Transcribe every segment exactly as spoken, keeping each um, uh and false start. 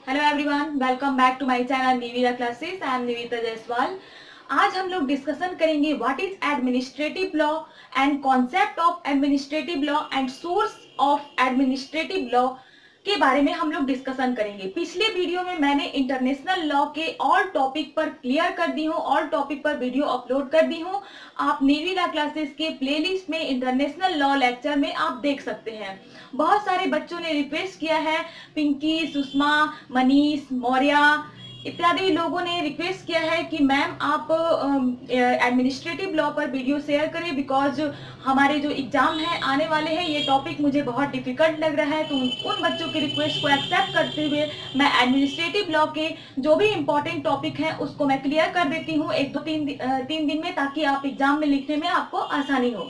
Hello everyone, welcome back to my channel Nivida classes. I am Nivida Jaiswal. आज हम लोग discussion करेंगे what is administrative law and concept of administrative law and source of administrative law के बारे में हम लोग डिस्कशन करेंगे। पिछले वीडियो में मैंने इंटरनेशनल लॉ के ऑल टॉपिक पर क्लियर कर दी हूँ, ऑल टॉपिक पर वीडियो अपलोड कर दी हूँ। आप निविदा क्लासेस के प्लेलिस्ट में इंटरनेशनल लॉ लेक्चर में आप देख सकते हैं। बहुत सारे बच्चों ने रिक्वेस्ट किया है, पिंकी, सुषमा, मनीष, मौर्य इत्यादि लोगों ने रिक्वेस्ट किया है कि मैम आप एडमिनिस्ट्रेटिव लॉ पर वीडियो शेयर करें, बिकॉज हमारे जो एग्जाम है आने वाले हैं, ये टॉपिक मुझे बहुत डिफिकल्ट लग रहा है। तो उन, उन बच्चों की रिक्वेस्ट को एक्सेप्ट करते हुए मैं एडमिनिस्ट्रेटिव लॉ के जो भी इंपॉर्टेंट टॉपिक है उसको मैं क्लियर कर देती हूँ एक दो तीन तीन दिन में, ताकि आप एग्जाम में लिखने में आपको आसानी हो।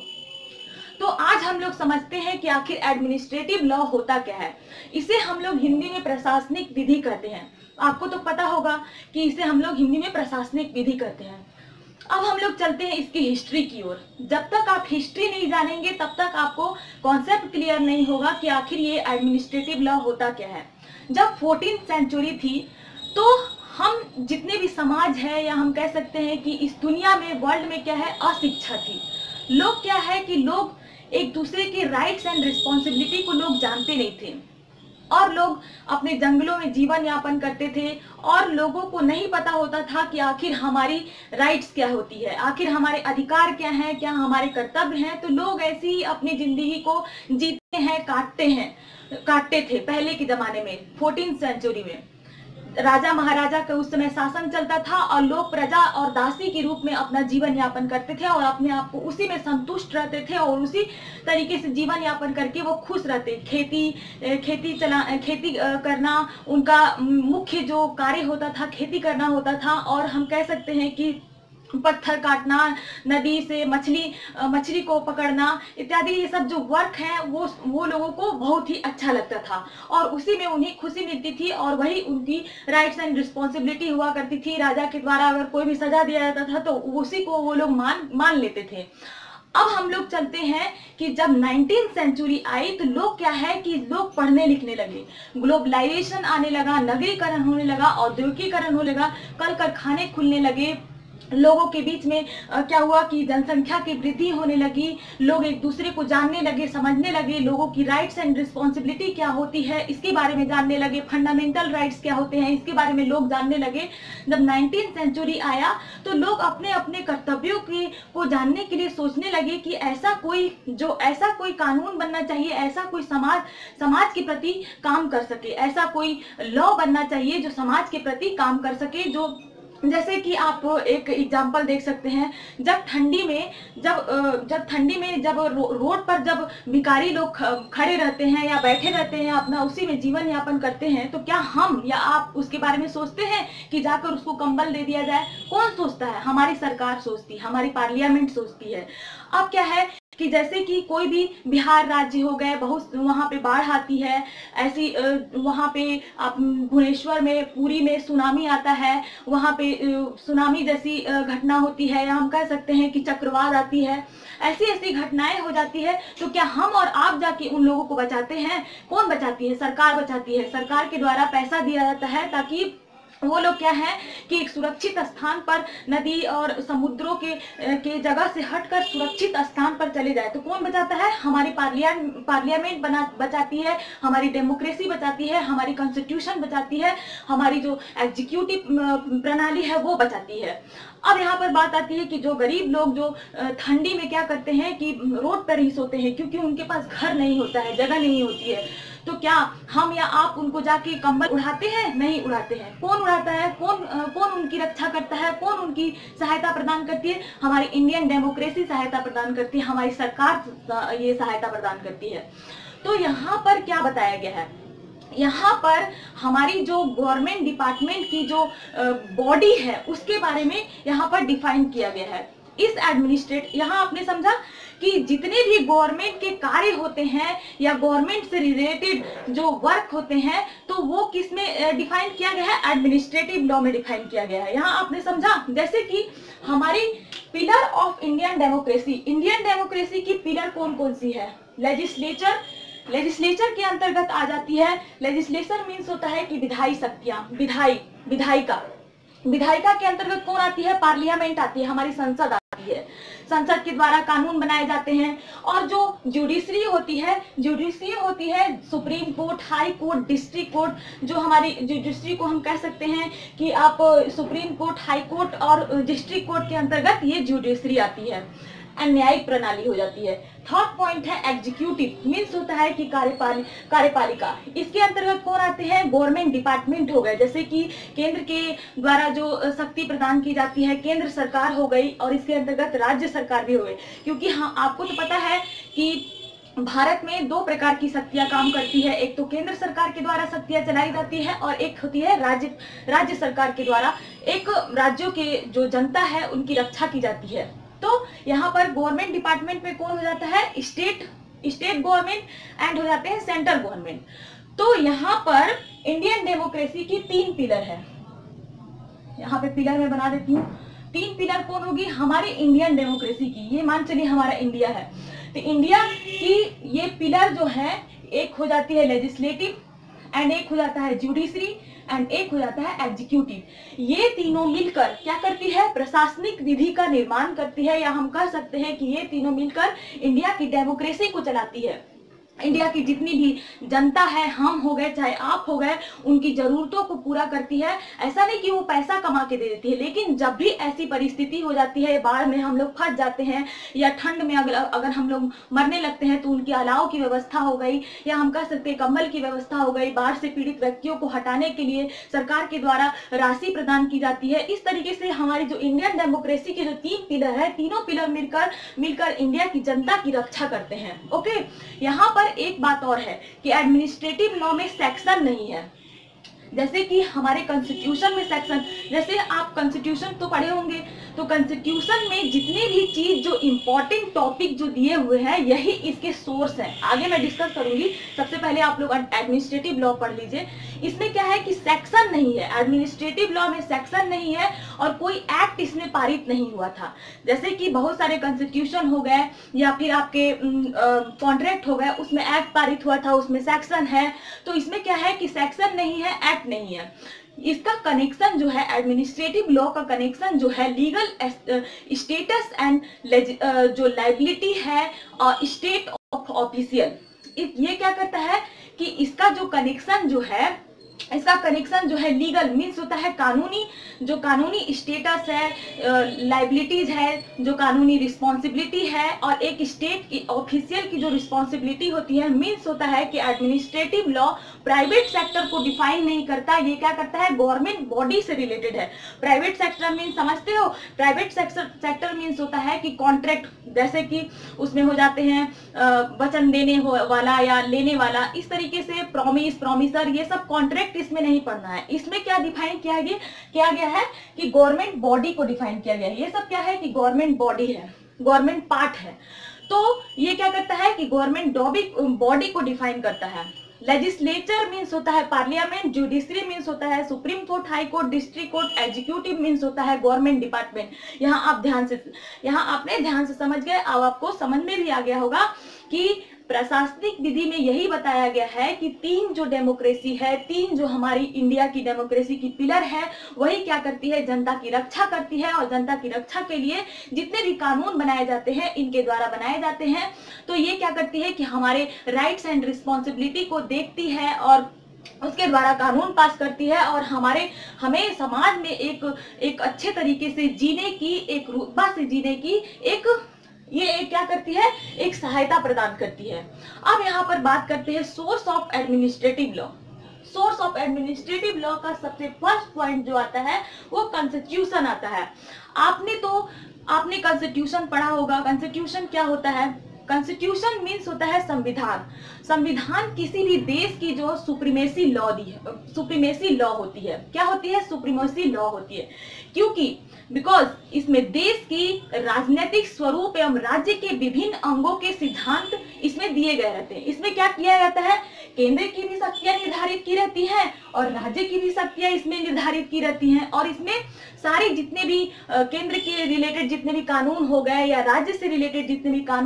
तो आज हम लोग समझते हैं कि आखिर एडमिनिस्ट्रेटिव लॉ होता क्या है। इसे हम लोग हिंदी में प्रशासनिक विधि कहते हैं। आपको तो पता होगा कि इसे हम लोग हिंदी में प्रशासनिक विधि कहते हैं। अब हम लोग चलते हैं इसकी हिस्ट्री की ओर। जब तक आप हिस्ट्री नहीं जानेंगे तब तक आपको कॉन्सेप्ट क्लियर नहीं होगा कि आखिर ये एडमिनिस्ट्रेटिव लॉ होता क्या है। जब फोर्टीन सेंचुरी थी तो हम जितने भी समाज है, या हम कह सकते हैं कि इस दुनिया में, वर्ल्ड में क्या है, अशिक्षा थी। लोग क्या है कि लोग एक दूसरे के राइट्स एंड रिस्पॉन्सिबिलिटी को लोग जानते नहीं थे, और लोग अपने जंगलों में जीवन यापन करते थे, और लोगों को नहीं पता होता था कि आखिर हमारी राइट्स क्या होती है, आखिर हमारे अधिकार क्या हैं, क्या हमारे कर्तव्य हैं। तो लोग ऐसी ही अपनी जिंदगी को जीते हैं, काटते हैं काटते थे पहले के जमाने में। फोर्टीन सेंचुरी में राजा महाराजा का उस समय शासन चलता था, और लोग प्रजा और दासी के रूप में अपना जीवन यापन करते थे, और अपने आप को उसी में संतुष्ट रहते थे, और उसी तरीके से जीवन यापन करके वो खुश रहते। खेती खेती चला खेती करना उनका मुख्य जो कार्य होता था, खेती करना होता था। और हम कह सकते हैं कि पत्थर काटना, नदी से मछली मछली को पकड़ना इत्यादि, ये सब जो वर्क है वो वो लोगों को बहुत ही अच्छा लगता था, और उसी में उन्हें खुशी मिलती थी, और वही उनकी राइट्स एंड रिस्पॉन्सिबिलिटी हुआ करती थी। राजा के द्वारा अगर कोई भी सजा दिया जाता था तो उसी को वो लोग मान मान लेते थे। अब हम लोग चलते हैं कि जब नाइनटीन सेंचुरी आई तो लोग क्या है कि लोग पढ़ने लिखने लगे, ग्लोबलाइजेशन आने लगा, नगरीकरण होने लगा, औद्योगिकरण होने लगा, कल कारखाने खुलने लगे। लोगों के बीच में आ, क्या हुआ कि जनसंख्या की वृद्धि होने लगी, लोग एक दूसरे को जानने लगे, समझने लगे, लोगों की राइट्स एंड रिस्पॉन्सिबिलिटी क्या होती है इसके बारे में जानने लगे, फंडामेंटल राइट्स क्या होते हैं इसके बारे में लोग जानने लगे। जब नाइनटीन सेंचुरी आया तो लोग अपने अपने कर्तव्यों की को जानने के लिए सोचने लगे कि ऐसा कोई जो ऐसा कोई कानून बनना चाहिए, ऐसा कोई समाज समाज के प्रति काम कर सके, ऐसा कोई लॉ बनना चाहिए जो समाज के प्रति काम कर सके। जो जैसे कि आप एक एग्जांपल देख सकते हैं, जब ठंडी में जब जब ठंडी में जब रो, रोड पर जब भिखारी लोग खड़े रहते हैं या बैठे रहते हैं, अपना उसी में जीवन यापन करते हैं, तो क्या हम या आप उसके बारे में सोचते हैं कि जाकर उसको कंबल दे दिया जाए? कौन सोचता है? हमारी सरकार सोचती है, हमारी पार्लियामेंट सोचती है। अब क्या है कि जैसे कि कोई भी बिहार राज्य हो गए, बहुत वहाँ पे बाढ़ आती है, ऐसी वहाँ पे आप भुवनेश्वर में, पुरी में सुनामी आता है, वहाँ पे सुनामी जैसी घटना होती है, या हम कह सकते हैं कि चक्रवात आती है, ऐसी ऐसी घटनाएं हो जाती है। तो क्या हम और आप जाके उन लोगों को बचाते हैं? कौन बचाती है? सरकार बचाती है। सरकार के द्वारा पैसा दिया जाता है ताकि वो लोग क्या है कि एक सुरक्षित स्थान पर, नदी और समुद्रों के के जगह से हटकर सुरक्षित स्थान पर चले जाए। तो कौन बचाता है? हमारी पार्लियामेंट पार्लियामेंट बना बचाती है, हमारी डेमोक्रेसी बचाती है, हमारी कॉन्स्टिट्यूशन बचाती है, हमारी जो एग्जीक्यूटिव प्रणाली है वो बचाती है। अब यहाँ पर बात आती है कि जो गरीब लोग जो ठंडी में क्या करते हैं कि रोड पर ही सोते हैं, क्योंकि उनके पास घर नहीं होता है, जगह नहीं होती है। तो क्या हम या आप उनको जाके कंबल उड़ाते हैं? नहीं उड़ाते हैं। कौन उड़ाता है? कौन कौन उनकी रक्षा करता है? कौन उनकी सहायता प्रदान करती है? हमारी इंडियन डेमोक्रेसी सहायता प्रदान करती है, हमारी सरकार ये सहायता प्रदान करती है। तो यहाँ पर क्या बताया गया है? यहाँ पर हमारी जो गवर्नमेंट डिपार्टमेंट की जो बॉडी है उसके बारे में यहाँ पर डिफाइन किया गया है। इस एडमिनिस्ट्रेट यहाँ आपने समझा कि जितने भी गवर्नमेंट के कार्य होते हैं या गवर्नमेंट से रिलेटेड जो वर्क होते हैं, तो वो किस में डिफाइन किया गया है? एडमिनिस्ट्रेटिव लॉ में डिफाइन किया गया है। यहाँ आपने समझा, जैसे कि हमारी pillar of Indian democracy, Indian democracy की पिलर कौन कौन सी है? लेजिस्लेचर, लेजिस्लेचर के अंतर्गत आ जाती है। लेजिस्लेचर मीन्स होता है कि विधायी शक्तियां, विधायी विधायिका विधायिका के अंतर्गत कौन आती है? पार्लियामेंट आती है, हमारी संसद आती है। संसद के द्वारा कानून बनाए जाते हैं। और जो जुडिशरी होती है, जुडिशरी होती है supreme court, high court, district court. जो हमारी जुडिशरी को हम कह सकते हैं कि आप सुप्रीम कोर्ट, हाई कोर्ट और डिस्ट्रिक्ट कोर्ट के अंतर्गत ये जुडिशरी आती है, न्यायिक प्रणाली हो जाती है। थर्ड पॉइंट है एग्जीक्यूटिव, मीन्स होता है कि कार्यपाल कार्यपालिका। इसके अंतर्गत कौन आते हैं? गवर्नमेंट डिपार्टमेंट हो गए, जैसे कि केंद्र के द्वारा जो शक्ति प्रदान की जाती है, केंद्र सरकार हो गई, और इसके अंतर्गत राज्य सरकार भी हो गई। क्योंकि हाँ, आपको तो पता है कि भारत में दो प्रकार की शक्तियां काम करती है। एक तो केंद्र सरकार के द्वारा शक्तियां चलाई जाती है, और एक होती है राज्य राज्य सरकार के द्वारा एक राज्यों के जो जनता है उनकी रक्षा की जाती है। तो यहाँ पर गवर्नमेंट डिपार्टमेंट में कौन हो जाता है? स्टेट स्टेट गवर्नमेंट एंड हो जाते हैं सेंट्रल गवर्नमेंट। तो यहाँ पर इंडियन डेमोक्रेसी की तीन पिलर है। यहाँ पे पिलर मैं बना देती हूँ। तीन पिलर कौन होगी? हमारी इंडियन डेमोक्रेसी की। ये मान चलिए हमारा इंडिया है, तो इंडिया की ये पिलर जो है, एक हो जाती है लेजिस्लेटिव एंड एक हो जाता है जुडिशरी एंड एक हो जाता है एग्जीक्यूटिव। ये तीनों मिलकर क्या करती है? प्रशासनिक विधि का निर्माण करती है, या हम कह सकते हैं कि ये तीनों मिलकर इंडिया की डेमोक्रेसी को चलाती है। इंडिया की जितनी भी जनता है, हम हो गए चाहे आप हो गए, उनकी जरूरतों को पूरा करती है। ऐसा नहीं कि वो पैसा कमा के दे देती है, लेकिन जब भी ऐसी परिस्थिति हो जाती है, बाढ़ में हम लोग फंस जाते हैं, या ठंड में अगर अगर हम लोग मरने लगते हैं, तो उनकी अलाव की व्यवस्था हो गई, या हम कह सकते हैं कंबल की व्यवस्था हो गई। बाढ़ से पीड़ित व्यक्तियों को हटाने के लिए सरकार के द्वारा राशि प्रदान की जाती है। इस तरीके से हमारी जो इंडियन डेमोक्रेसी के जो तीन पिलर है, तीनों पिलर मिलकर मिलकर इंडिया की जनता की रक्षा करते हैं। ओके, यहाँ पर एक बात और है कि एडमिनिस्ट्रेटिव लॉ में सेक्शन नहीं है। जैसे कि हमारे कॉन्स्टिट्यूशन में सेक्शन, जैसे आप कॉन्स्टिट्यूशन तो पढ़े होंगे, तो कॉन्स्टिट्यूशन में जितने भी चीज जो इंपॉर्टेंट टॉपिक जो दिए हुए हैं, यही इसके सोर्स हैं। आगे मैं डिस्कस करूंगी। सबसे पहले आप लोग एडमिनिस्ट्रेटिव लॉ पढ़ लीजिए। इसमें क्या है कि सेक्शन नहीं है, एडमिनिस्ट्रेटिव लॉ में सेक्शन नहीं है, और कोई एक्ट इसमें पारित नहीं हुआ था। जैसे कि बहुत सारे कॉन्स्टिट्यूशन हो गए, या फिर आपके कॉन्ट्रैक्ट हो गए, उसमें एक्ट पारित हुआ था, उसमें सेक्शन है। तो इसमें क्या है कि सेक्शन नहीं है, एक्ट नहीं है। इसका कनेक्शन जो है, एडमिनिस्ट्रेटिव लॉ का कनेक्शन जो है, लीगल स्टेटस एंड जो लाइबिलिटी है और स्टेट ऑफ ऑफिशियल, ये क्या करता है कि इसका जो कनेक्शन जो है, इसका कनेक्शन जो है लीगल मीन्स होता है कानूनी, जो कानूनी स्टेटस है, लाइबिलिटीज है, जो कानूनी रिस्पॉन्सिबिलिटी है, और एक स्टेट की ऑफिशियल की जो रिस्पॉन्सिबिलिटी होती है। मीन्स होता है कि एडमिनिस्ट्रेटिव लॉ प्राइवेट सेक्टर को डिफाइन नहीं करता, ये क्या करता है? गवर्नमेंट बॉडी से रिलेटेड है। प्राइवेट सेक्टर मीन्स समझते हो? प्राइवेट सेक्टर सेक्टर मीन्स होता है कि कॉन्ट्रैक्ट, जैसे कि उसमें हो जाते हैं वचन देने वाला या लेने वाला, इस तरीके से प्रॉमिस, प्रॉमिसर, ये सब कॉन्ट्रैक्ट इसमें नहीं पढ़ना है। इसमें क्या डिफाइन किया गया किया गया है कि गवर्नमेंट बॉडी को डिफाइन किया गया है। ये सब क्या है कि गवर्नमेंट बॉडी है, गवर्नमेंट पार्ट है। तो ये क्या करता है कि गवर्नमेंट बॉडी को डिफाइन करता है। लेजिस्लेचर मीन्स होता है पार्लियामेंट, जुडिशरी मीन्स होता है supreme court, high court, district court, executive means होता है गवर्नमेंट डिपार्टमेंट। यहाँ आप ध्यान से यहाँ आपने ध्यान से समझ गए। अब आपको समझ में भी आ गया होगा कि प्रशासनिक विधि में यही बताया गया है कि तीन जो डेमोक्रेसी है, तीन जो हमारी इंडिया की डेमोक्रेसी की पिलर है, वही क्या करती है? जनता की रक्षा करती है। और जनता की रक्षा के लिए जितने भी कानून बनाए जाते हैं, इनके द्वारा बनाए जाते हैं। तो ये क्या करती है कि हमारे राइट्स एंड रिस्पॉन्सिबिलिटी को देखती है और उसके द्वारा कानून पास करती है, और हमारे हमें समाज में एक एक अच्छे तरीके से जीने की, एक रुतबा से जीने की एक ये एक क्या करती है? एक सहायता प्रदान करती है। अब यहाँ पर बात करते हैं source of administrative law. Source of administrative law का सबसे फर्स्ट पॉइंट जो आता है वो कॉन्स्टिट्यूशन आता है। आपने तो आपने कॉन्स्टिट्यूशन पढ़ा होगा। कॉन्स्टिट्यूशन क्या होता है? कॉन्स्टिट्यूशन मीन्स होता है संविधान। संविधान किसी भी देश की जो सुप्रीमेसी लॉ दी है, सुप्रीमेसी लॉ होती है। क्या होती है? सुप्रीमेसी लॉ होती है। क्योंकि बिकॉज इसमें देश की राजनीतिक स्वरूप एवं राज्य के विभिन्न अंगों के सिद्धांत इसमें दिए गए रहते हैं। इसमें क्या किया जाता है? केंद्र की भी शक्तियां निर्धारित की रहती हैं और राज्य की भी शक्तियां इसमें निर्धारित की रहती हैं, और इसमें सारे जितने भी केंद्र के रिलेटेड जितने भी कानून हो गए, या राज्य से रिलेटेड जितने भी कानून हो गए,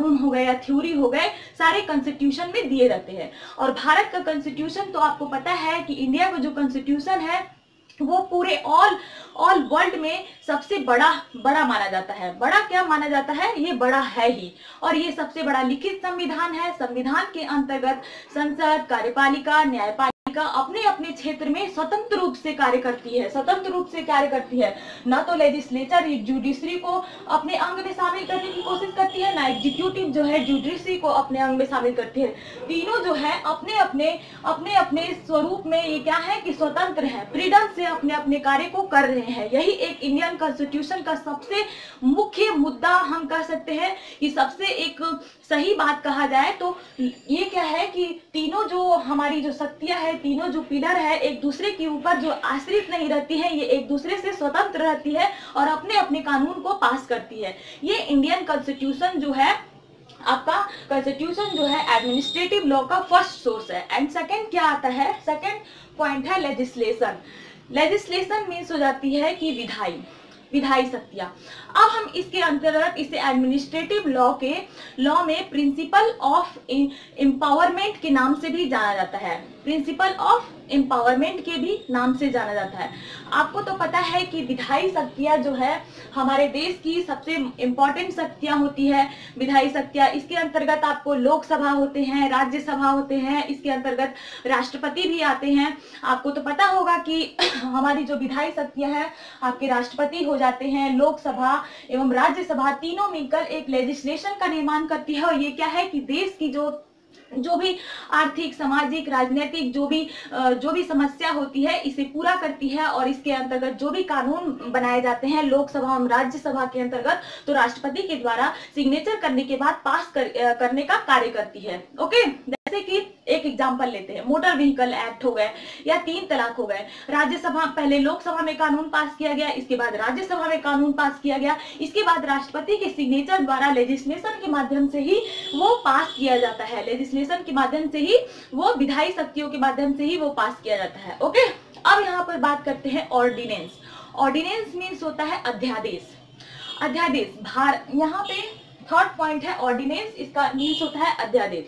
या थ्योरी हो गए, सारे कॉन्स्टिट्यूशन में दिए रहते हैं। और भारत का कॉन्स्टिट्यूशन तो आपको पता है कि इंडिया का जो कॉन्स्टिट्यूशन है वो पूरे ऑल ऑल वर्ल्ड में सबसे बड़ा बड़ा माना जाता है। बड़ा क्या माना जाता है? ये बड़ा है ही। और ये सबसे बड़ा लिखित संविधान है। संविधान के अंतर्गत संसद, कार्यपालिका, न्यायपालिका अपने अपने क्षेत्र में स्वतंत्र रूप से कार्य करती है, स्वतंत्र रूप से कार्य करती है। ना तो लेजिस्लेचर जुडिशरी को अपने अंग में शामिल करने की कोशिश करती है, ना एग्जीक्यूटिव जो है जुडिशरी को अपने अंग में शामिल करती है। तीनों जो है अपने अपने अपने अपने स्वरूप में ये क्या है कि स्वतंत्र है, फ्रीडम से अपने अपने कार्य को कर रहे हैं। यही एक इंडियन कॉन्स्टिट्यूशन का सबसे मुख्य मुद्दा हम कह सकते हैं कि सबसे एक सही बात कहा जाए तो ये क्या है कि तीनों जो हमारी जो शक्तियां है, तीनों जो पिलर है, एक दूसरे के ऊपर जो आश्रित नहीं रहती है, ये एक दूसरे से स्वतंत्र रहती है और अपने अपने कानून को पास करती है। ये इंडियन कॉन्स्टिट्यूशन जो है, आपका कॉन्स्टिट्यूशन जो है एडमिनिस्ट्रेटिव लॉ का फर्स्ट सोर्स है। एंड सेकंड क्या आता है? सेकंड पॉइंट है लेजिस्लेशन। लेजिस्लेशन मीन्स हो जाती है कि विधायी विधायी शक्तियां। अब हम इसके अंतर्गत इसे एडमिनिस्ट्रेटिव लॉ के लॉ में प्रिंसिपल ऑफ एम्पावरमेंट के नाम से भी जाना जाता है। प्रिंसिपल ऑफ एम्पावरमेंट के भी नाम से जाना जाता है। आपको तो पता है कि विधायी शक्तियां जो है हमारे देश की सबसे इम्पोर्टेंट शक्तियां होती है। विधायी शक्तियां, इसके अंतर्गत आपको लोकसभा होते हैं, राज्यसभा होते हैं, इसके अंतर्गत राष्ट्रपति भी आते हैं। आपको तो पता होगा कि हमारी जो विधायी शक्तियां हैं आपके राष्ट्रपति हो जाते हैं, लोकसभा एवं राज्यसभा तीनों मिलकर एक लेजिस्लेशन का निर्माण करती है। और ये क्या है कि देश की जो जो भी आर्थिक, सामाजिक, राजनीतिक जो भी जो भी समस्या होती है इसे पूरा करती है। और इसके अंतर्गत जो भी कानून बनाए जाते हैं लोकसभा और राज्यसभा के अंतर्गत, तो राष्ट्रपति के द्वारा सिग्नेचर करने के बाद पास कर, करने का कार्य करती है। ओके, जैसे कि एक एग्जांपल लेते हैं, मोटर व्हीकल एक्ट हो गए या तीन तलाक हो गए। राज्यसभा, पहले लोकसभा में कानून पास किया गया, इसके बाद राज्यसभा में कानून पास किया गया, इसके बाद राष्ट्रपति के सिग्नेचर द्वारा लेजिस्लेशन के माध्यम से ही वो पास किया जाता है। लेजिस्लेशन के माध्यम से ही वो विधायी शक्तियों के माध्यम से ही वो पास किया जाता है। ओके, अब यहाँ पर बात करते हैं ऑर्डिनेंस। ऑर्डिनेंस मीन्स होता है अध्यादेश। अध्यादेश भार यहाँ पे थर्ड पॉइंट है ऑर्डिनेंस, इसका मीन्स होता है अध्यादेश।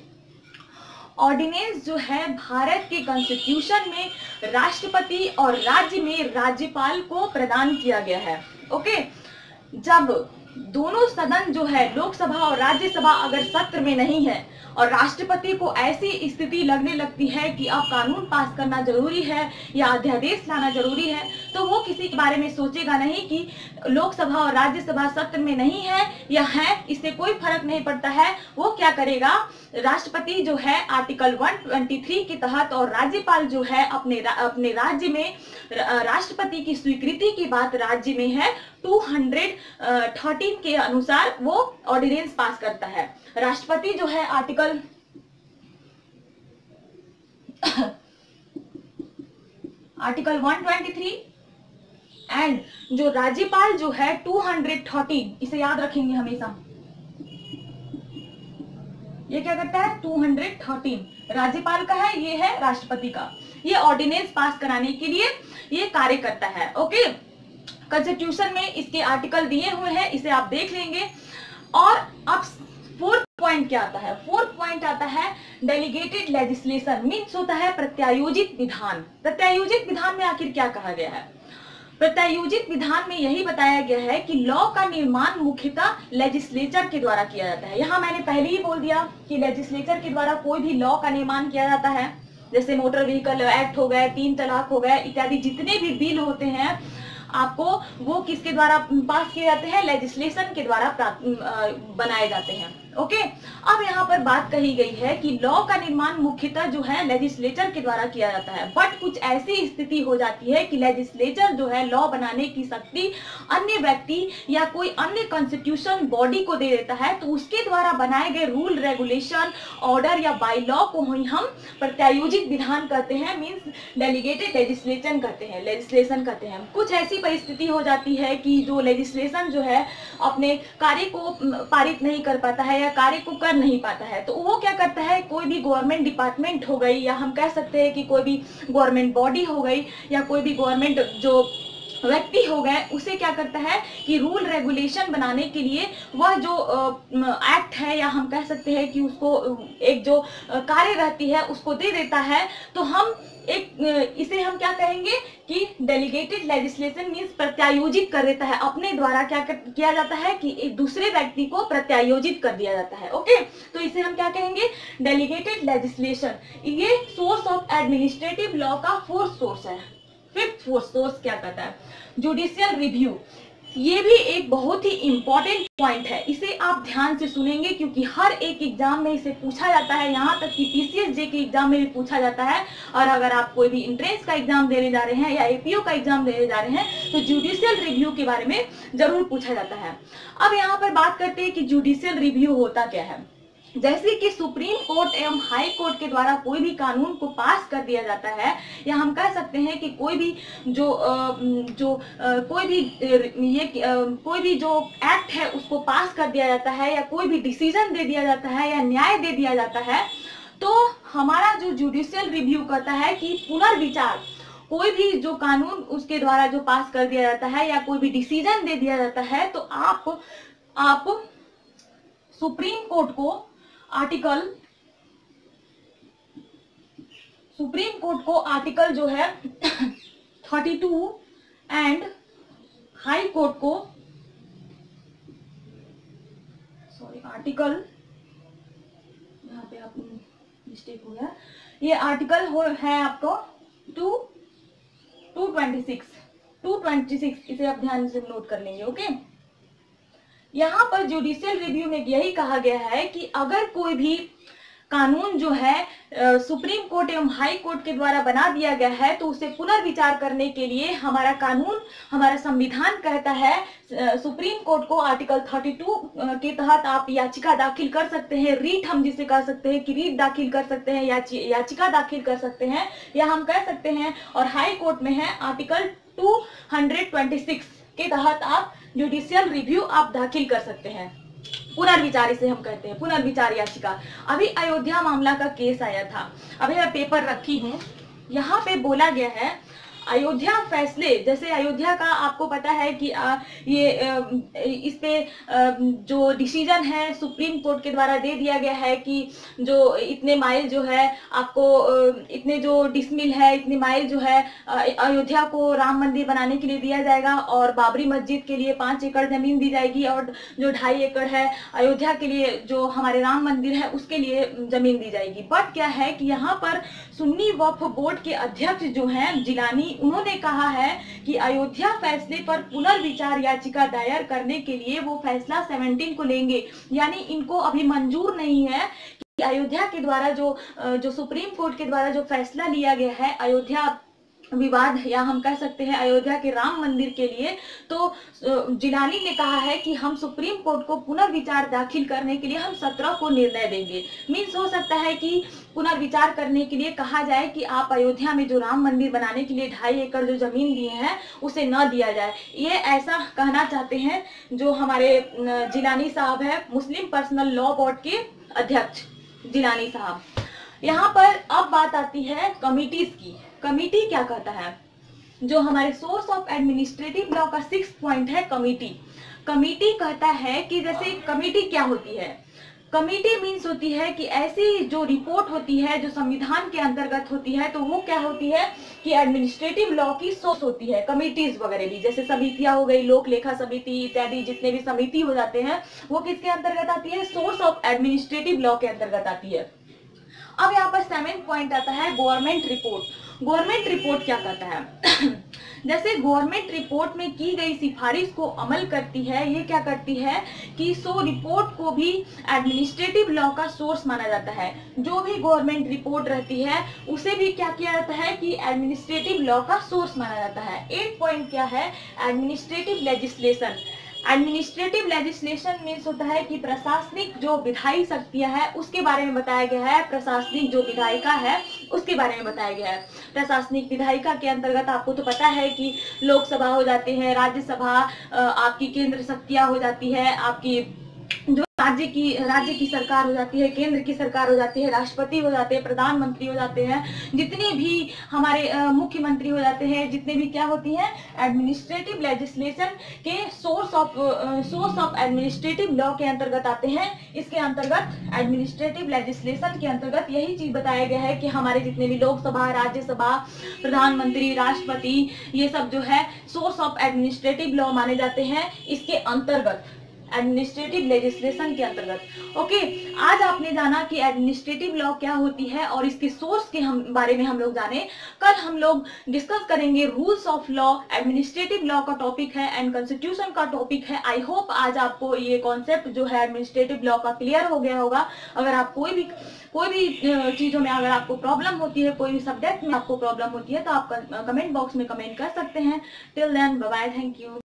ऑर्डिनेंस जो है भारत के कॉन्स्टिट्यूशन में राष्ट्रपति और राज्य में राज्यपाल को प्रदान किया गया है। ओके, जब दोनों सदन जो है लोकसभा और राज्यसभा अगर सत्र में नहीं है और राष्ट्रपति को ऐसी स्थिति लगने लगती है कि अब कानून पास करना जरूरी है या अध्यादेश लाना जरूरी है, तो वो किसी के बारे में सोचेगा नहीं कि लोकसभा और राज्यसभा सत्र में नहीं है या है, इससे कोई फर्क नहीं पड़ता है। वो क्या करेगा, राष्ट्रपति जो है आर्टिकल एक सौ तेईस के तहत और राज्यपाल जो है अपने रा, अपने राज्य में राष्ट्रपति की स्वीकृति की बात राज्य में है दो सौ तेरह के अनुसार वो ऑर्डिनेंस पास करता है। राष्ट्रपति जो है आर्टिकल आर्टिकल एक सौ तेईस एंड जो राज्यपाल जो है दो सौ तेरह, इसे याद रखेंगे हमेशा, ये क्या करता है दो सौ तेरह राज्यपाल का है, ये है राष्ट्रपति का। ये ऑर्डिनेंस पास कराने के लिए ये कार्य करता है। ओके, कॉन्स्टिट्यूशन में इसके आर्टिकल दिए हुए हैं, इसे आप देख लेंगे। और अब फोर्थ पॉइंट क्या आता है? फोर्थ पॉइंट आता है डेलीगेटेड लेजिस्लेशन, मीन्स होता है प्रत्यायोजित विधान। प्रत्यायोजित विधान में आखिर क्या कहा गया है? प्रत्यायोजित विधान में यही बताया गया है कि लॉ का निर्माण मुख्यतः लेजिस्लेचर के द्वारा किया जाता है। यहाँ मैंने पहले ही बोल दिया कि लेजिस्लेचर के द्वारा कोई भी लॉ का निर्माण किया जाता है, जैसे मोटर व्हीकल एक्ट हो गए, तीन तलाक हो गए इत्यादि जितने भी बिल होते हैं आपको वो किसके द्वारा पास किए जाते हैं? लेजिस्लेशन के द्वारा बनाए जाते हैं। ओके, अब यहाँ पर बात कही गई है कि लॉ का निर्माण मुख्यतः जो है लेजिस्लेचर के द्वारा किया जाता है, बट कुछ ऐसी स्थिति हो जाती है कि लेजिस्लेचर जो है लॉ बनाने की शक्ति अन्य व्यक्ति या कोई अन्य कॉन्स्टिट्यूशन बॉडी को दे देता है, तो उसके द्वारा बनाए गए रूल, रेगुलेशन, ऑर्डर या बाई लॉ को ही हम प्रत्यायोजित विधान कहते हैं, मीन्स डेलीगेटेड लेजिस्लेशन कहते हैं, लेजिस्लेशन कहते हैं। कुछ ऐसी परिस्थिति हो जाती है कि जो लेजिस्लेशन जो है अपने कार्य को पारित नहीं कर पाता है या कार्य को कर नहीं पाता है, तो वो क्या करता है, कोई भी गवर्नमेंट डिपार्टमेंट हो गई या हम कह सकते हैं कि कोई भी गवर्नमेंट बॉडी हो गई या कोई भी गवर्नमेंट जो व्यक्ति हो गए उसे क्या करता है कि रूल रेगुलेशन बनाने के लिए वह जो एक्ट है या हम कह सकते हैं कि उसको एक जो कार्य रहती है उसको दे देता है। तो हम एक इसे हम क्या कहेंगे कि डेलीगेटेड लेजिस्लेशन मीन्स प्रत्यायोजित कर देता है, अपने द्वारा क्या कर, किया जाता है कि एक दूसरे व्यक्ति को प्रत्यायोजित कर दिया जाता है। ओके, तो इसे हम क्या कहेंगे, डेलीगेटेड लेजिस्लेशन। ये सोर्स ऑफ एडमिनिस्ट्रेटिव लॉ का फोर्थ सोर्स है। फिफ्थ फोर्थ सोर्स क्या कहता है, जुडिशियल रिव्यू। ये भी एक बहुत ही इंपॉर्टेंट पॉइंट है, इसे आप ध्यान से सुनेंगे क्योंकि हर एक एग्जाम में इसे पूछा जाता है, यहाँ तक कि पीसीएस जे के एग्जाम में भी पूछा जाता है। और अगर आप कोई भी एंट्रेंस का एग्जाम देने जा रहे हैं या एपीओ का एग्जाम देने जा रहे हैं तो जुडिशियल रिव्यू के बारे में जरूर पूछा जाता है। अब यहाँ पर बात करते हैं कि जुडिशियल रिव्यू होता क्या है। जैसे कि सुप्रीम कोर्ट एवं हाई कोर्ट के द्वारा कोई भी कानून को पास कर दिया जाता है, या हम कह सकते हैं कि कोई भी जो जो कोई भी ये कोई भी जो एक्ट है उसको पास कर दिया जाता है, या कोई भी डिसीजन दे दिया जाता है या न्याय दे दिया जाता है, तो हमारा जो जुडिशियल रिव्यू कहता है कि पुनर्विचार, कोई भी जो कानून उसके द्वारा जो पास कर दिया जाता है या कोई भी डिसीजन दे दिया जाता है, तो आप आप सुप्रीम कोर्ट को आर्टिकल सुप्रीम कोर्ट को आर्टिकल जो है thirty two and high court को सॉरी आर्टिकल यहाँ पे आप मिस्टेक हो गया, ये आर्टिकल हो है आपको two two twenty six two twenty six इसे आप ध्यान से नोट कर लेंगे। ओके, यहाँ पर जुडिशियल रिव्यू में यही कहा गया है कि अगर कोई भी कानून जो है सुप्रीम कोर्ट एवं हाई कोर्ट के द्वारा बना दिया गया है तो उसे पुनर्विचार करने के लिए हमारा कानून, हमारा संविधान कहता है सुप्रीम कोर्ट को आर्टिकल थर्टी टू के तहत आप याचिका दाखिल कर सकते हैं, रीट हम जिसे कह सकते हैं कि रीट दाखिल कर सकते हैं, याचि, याचिका दाखिल कर सकते हैं, या हम कह सकते हैं। और हाई कोर्ट में है आर्टिकल टू ट्वेंटी सिक्स के तहत आप जुडिशियल रिव्यू आप दाखिल कर सकते हैं, पुनर्विचार इसे हम कहते हैं, पुनर्विचार याचिका। अभी अयोध्या मामला का केस आया था, अभी मैं पेपर रखी हूँ, यहाँ पे बोला गया है अयोध्या फैसले, जैसे अयोध्या का आपको पता है कि आ, ये आ, इस पे आ, जो डिसीजन है सुप्रीम कोर्ट के द्वारा दे दिया गया है कि जो इतने माइल जो है आपको इतने जो डिसमिल है, इतने माइल जो है अयोध्या को राम मंदिर बनाने के लिए दिया जाएगा, और बाबरी मस्जिद के लिए पाँच एकड़ जमीन दी जाएगी, और जो ढाई एकड़ है अयोध्या के लिए जो हमारे राम मंदिर है उसके लिए जमीन दी जाएगी। बट क्या है कि यहाँ पर सुन्नी वक्फ बोर्ड के अध्यक्ष जो हैं जिलानी, उन्होंने कहा है कि अयोध्या फैसले पर पुनर्विचार याचिका दायर करने के लिए वो फैसला सत्रह को लेंगे, यानी इनको अभी मंजूर नहीं है कि अयोध्या के द्वारा जो जो सुप्रीम कोर्ट के द्वारा जो फैसला लिया गया है अयोध्या विवाद, या हम कह सकते हैं अयोध्या के राम मंदिर के लिए, तो जिलानी ने कहा है कि हम सुप्रीम कोर्ट को पुनर्विचार दाखिल करने के लिए हम सत्रह को निर्णय देंगे। मीन्स हो सकता है कि पुनर्विचार करने के लिए कहा जाए कि आप अयोध्या में जो राम मंदिर बनाने के लिए ढाई एकड़ जो जमीन दिए हैं उसे न दिया जाए, ये ऐसा कहना चाहते हैं जो हमारे जिलानी साहब है, मुस्लिम पर्सनल लॉ बोर्ड के अध्यक्ष जिलानी साहब। यहाँ पर अब बात आती है कमिटीज की। कमिटी क्या कहता है, जो हमारे सोर्स ऑफ एडमिनिस्ट्रेटिव लॉ का सिक्स पॉइंट है कमिटी। कमिटी कहता है कि जैसे कमिटी क्या होती है, कमिटी मीन्स होती है कि ऐसी जो रिपोर्ट होती है जो संविधान के अंतर्गत होती है, तो वो क्या होती है कि एडमिनिस्ट्रेटिव लॉ की सोर्स होती है। कमिटीज वगैरह भी, जैसे समितियां हो गई, लोक लेखा समिति इत्यादि जितने भी समिति हो जाते हैं वो किसके अंतर्गत आती है, सोर्स ऑफ एडमिनिस्ट्रेटिव लॉ के अंतर्गत आती है। अब यहाँ पर सेवन पॉइंट आता है गवर्नमेंट रिपोर्ट। गवर्नमेंट रिपोर्ट क्या कहता है जैसे गवर्नमेंट रिपोर्ट में की गई सिफारिश को अमल करती है, ये क्या करती है कि सो रिपोर्ट को भी एडमिनिस्ट्रेटिव लॉ का सोर्स माना जाता है। जो भी गवर्नमेंट रिपोर्ट रहती है उसे भी क्या किया जाता है कि एडमिनिस्ट्रेटिव लॉ का सोर्स माना जाता है। एट पॉइंट क्या है, administrative legislation. Administrative legislation means होता है कि प्रशासनिक जो विधायी शक्तियां है उसके बारे में बताया गया है, प्रशासनिक जो विधायिका है उसके बारे में बताया गया है। प्रशासनिक विधायिका के अंतर्गत आपको तो पता है कि लोकसभा हो जाते हैं, राज्यसभा आपकी केंद्र शक्तियां हो जाती है, आपकी जो राज्य की राज्य की सरकार हो जाती है, केंद्र की सरकार हो जाती है, राष्ट्रपति हो जाते हैं, प्रधानमंत्री हो जाते हैं, जितने भी हमारे मुख्यमंत्री हो जाते हैं, जितने भी क्या होती हैं एडमिनिस्ट्रेटिव लेजिस्लेशन के source of source of administrative law के अंतर्गत आते हैं। इसके अंतर्गत एडमिनिस्ट्रेटिव लेजिस्लेशन के अंतर्गत यही चीज बताया गया है कि हमारे जितने भी लोकसभा, राज्यसभा, प्रधानमंत्री, राष्ट्रपति, ये सब जो है सोर्स ऑफ एडमिनिस्ट्रेटिव लॉ माने जाते हैं इसके अंतर्गत, एडमिनिस्ट्रेटिव लेजिस्लेशन के अंतर्गत। ओके, आज आपने जाना कि एडमिनिस्ट्रेटिव लॉ क्या होती है और इसके सोर्स के हम बारे में हम लोग जाने। कल हम लोग डिस्कस करेंगे rules of law, administrative law का टॉपिक है एंड कॉन्स्टिट्यूशन का टॉपिक है। आई होप आज आपको ये कॉन्सेप्ट जो है एडमिनिस्ट्रेटिव लॉ का क्लियर हो गया होगा। अगर आप कोई भी कोई भी चीजों में अगर आपको प्रॉब्लम होती है, कोई भी सब्जेक्ट में आपको प्रॉब्लम होती है, तो आप कमेंट बॉक्स में कमेंट कर सकते हैं। Till then bye bye, thank you.